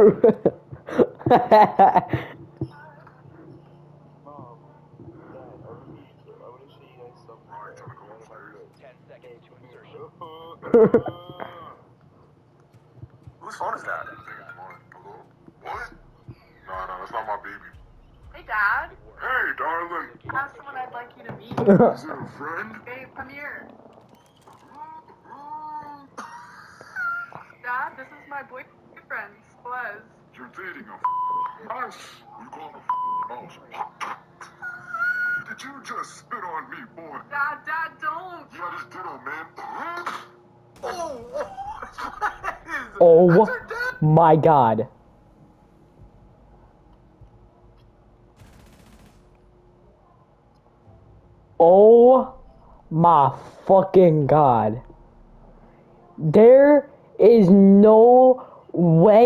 Whose phone is that? What? Nah, that's not my baby. Hey, Dad. Hey, darling. I have someone I'd like you to meet. Is it a friend? Babe, come here. Dad, this is my boyfriend, Splez. You're dating a mouse. You call him a mouse. Did you just spit on me, boy? Dad, don't. Yeah, I just did it, man. Oh my god. Oh my fucking god. There is no way.